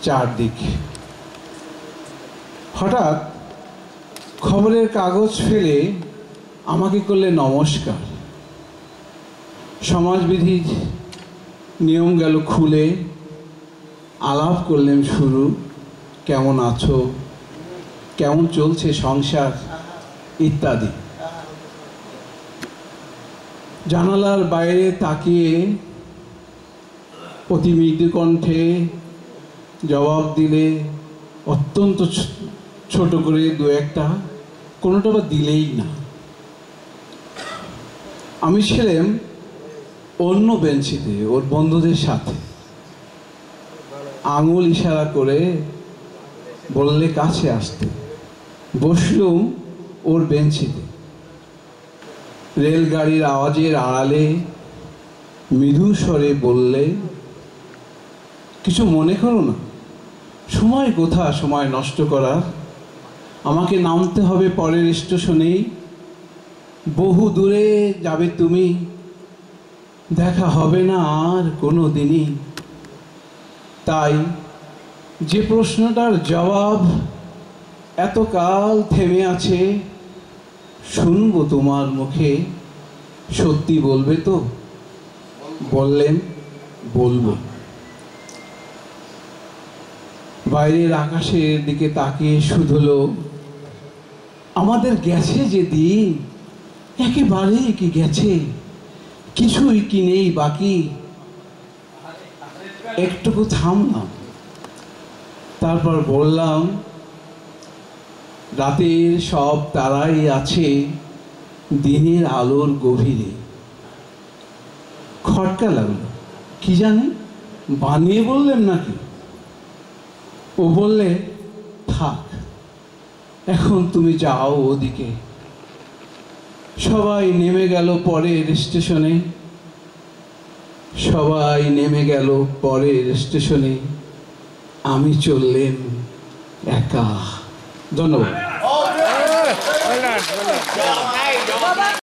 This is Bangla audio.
চারদিক। হঠাৎ খবরের কাগজ ফেলে আমাকে করলে নমস্কার। সমাজবিধির নিয়ম গেল খুলে, আলাপ করলেন শুরু, কেমন আছো, কেমন চলছে সংসার ইত্যাদি। জানালার বাইরে তাকিয়ে অতি মৃদু কণ্ঠে জবাব দিলে অত্যন্ত ছোট করে দু একটা, কোনোটা বা দিলেই না। আমি ছিলাম অন্য বেঞ্চিতে ওর বন্ধুদের সাথে। আঙুল ইশারা করে বললে কাছে আসতে। বসলুম ওর বেঞ্চিতে। রেলগাড়ির আওয়াজের আড়ালে মৃদু স্বরে বললে, কিছু মনে করো না, সময় কোথা সময় নষ্ট করার, আমাকে নামতে হবে পরের স্টেশনেই, বহু দূরে যাবে তুমি, দেখা হবে না আর কোনো দিনই। তাই যে প্রশ্নটার জবাব এতকাল থেমে আছে, শুনবো তোমার মুখে, সত্যি বলবে তো? বললেন, বলবো। বাইরের আকাশের দিকে তাকিয়ে শুধলো, আমাদের গেছে যে দিন, একেবারেই কি গেছে, কিছুই কি নেই বাকি। একটুকু থামলাম, তারপর বললাম, রাতের সব তারাই আছে দিনের আলোর গভীরে। খটকা লাগলো, কি জানি বানিয়ে বললেন নাকি। ও বললে, থাক, এখন তুমি যাও ওদিকে। সবাই নেমে গেল পরের স্টেশনে, সবাই নেমে গেল পরের স্টেশনে, আমি চললেন একা। ধন্যবাদ।